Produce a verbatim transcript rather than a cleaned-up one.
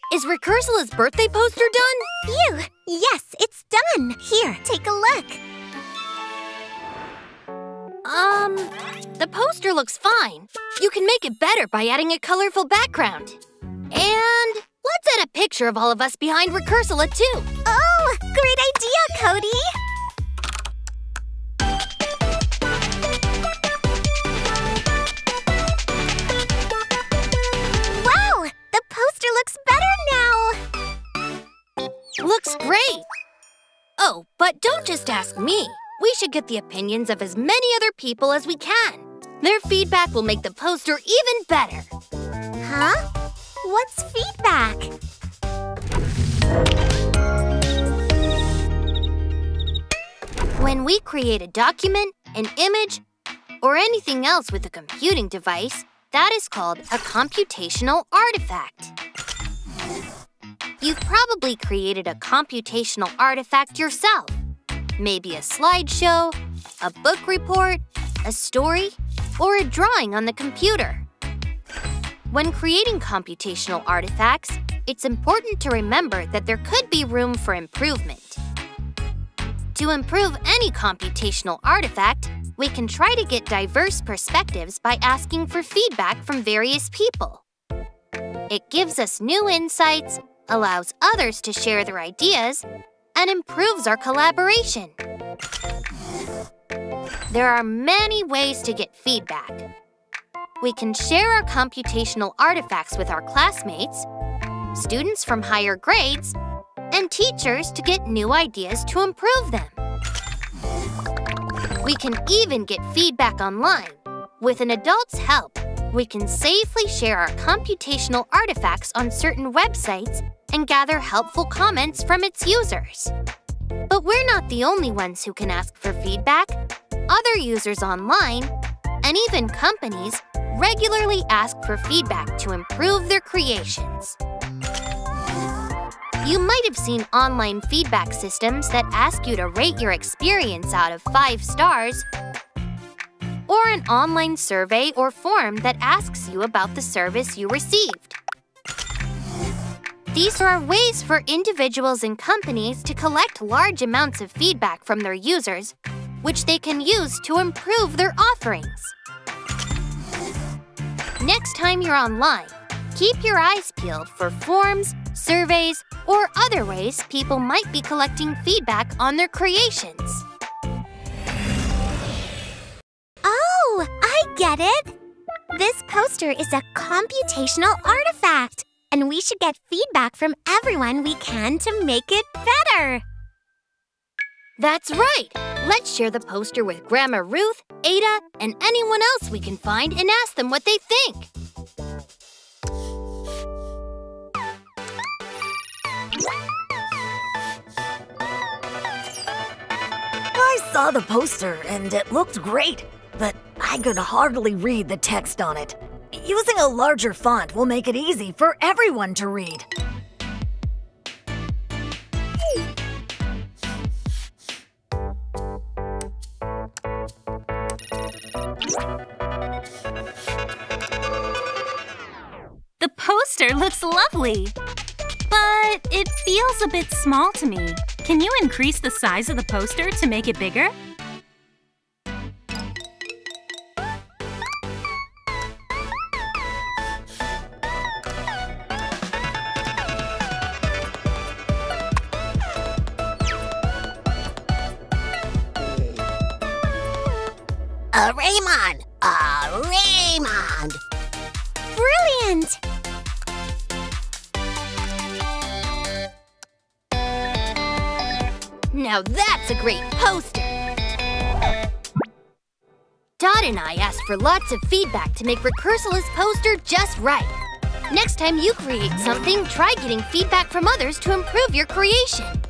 Is Recursala's birthday poster done? Phew! Yes, it's done. Here, take a look. Um, the poster looks fine. You can make it better by adding a colorful background. And let's add a picture of all of us behind Recursala, too. Oh, great idea, Cody! Wow! The poster looks better now! Looks great! Oh, but don't just ask me. We should get the opinions of as many other people as we can. Their feedback will make the poster even better. Huh? What's feedback? When we create a document, an image, or anything else with a computing device, that is called a computational artifact. You've probably created a computational artifact yourself. Maybe a slideshow, a book report, a story, or a drawing on the computer. When creating computational artifacts, it's important to remember that there could be room for improvement. To improve any computational artifact, we can try to get diverse perspectives by asking for feedback from various people. It gives us new insights, allows others to share their ideas, and improves our collaboration. There are many ways to get feedback. We can share our computational artifacts with our classmates, students from higher grades, and teachers to get new ideas to improve them. We can even get feedback online. With an adult's help, we can safely share our computational artifacts on certain websites and gather helpful comments from its users. But we're not the only ones who can ask for feedback. Other users online, and even companies, regularly ask for feedback to improve their creations. You might have seen online feedback systems that ask you to rate your experience out of five stars, or an online survey or form that asks you about the service you received. These are ways for individuals and companies to collect large amounts of feedback from their users, which they can use to improve their offerings. Next time you're online, keep your eyes peeled for forms, surveys, or other ways people might be collecting feedback on their creations. Oh, I get it! This poster is a computational artifact, and we should get feedback from everyone we can to make it better. That's right! Let's share the poster with Grandma Ruth, Ada, and anyone else we can find and ask them what they think. I saw the poster and it looked great, but I could hardly read the text on it. Using a larger font will make it easy for everyone to read. The poster looks lovely, but it feels a bit small to me. Can you increase the size of the poster to make it bigger? A Raymond! A Raymond! Brilliant! Now that's a great poster! Dot and I asked for lots of feedback to make Recursala's poster just right. Next time you create something, try getting feedback from others to improve your creation.